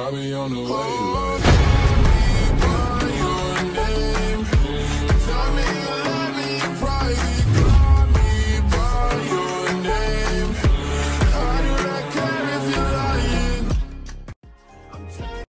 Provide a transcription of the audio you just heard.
I'll be on the way like, call me by your name.